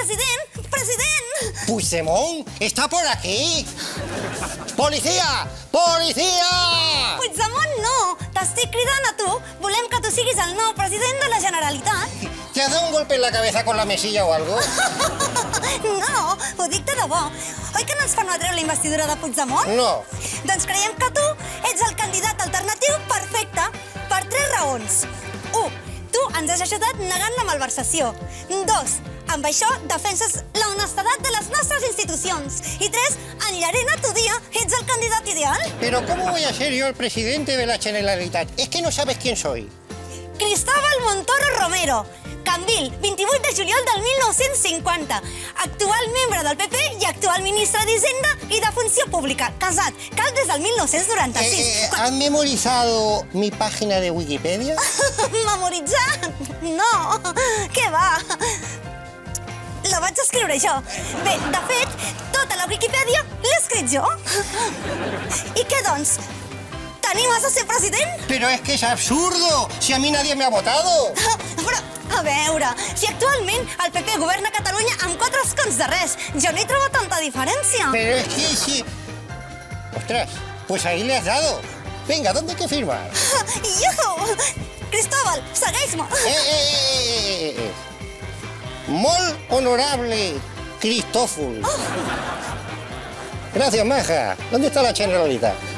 President! President! Puigdemont està por aquí! Policia! Policia! Puigdemont no! T'estic cridant a tu! Volem que tu siguis el nou president de la Generalitat! ¿Te has dado un golpe en la cabeza con la mesilla o algo? No, ho dic de debò. Oi que no ens permetreu la investidura de Puigdemont? No. Doncs creiem que tu ets el candidat alternatiu perfecte per 3 raons. 1. Tu ens has ajudat negant la malversació. 2. Amb això defenses la honestedat de les nostres institucions. I 3. En Llarena, tu dia, ets el candidat ideal. Pero ¿cómo voy a ser yo el presidente de la Generalitat? Es que no sabes quién soy. Cristóbal Montoro Romero, Cambril, 28 de juliol del 1950. Actual membre del PP i actual ministre d'Hisenda i de Funció Pública. Casat, cal des del 1996. ¿Has memorizado mi página de Wikipedia? Memoritzar? No, què va? La vaig escriure jo. Bé, de fet, tota la Wikipedia l'he escrit jo. I què, doncs? T'animes a ser president? Pero es que es absurdo. Si a mí nadie me ha votado. Però, a veure, si actualment el PP governa Catalunya amb 4 escons de res, jo no hi trobo tanta diferència. Pero es que sí. Ostras, pues ahí le has dado. Venga, ¿dónde hay que firmar? Iuhu! Cristóbal, segueix-me. Molt honorable Cristófol. Gracias, maja. ¿Dónde está la Generalitat?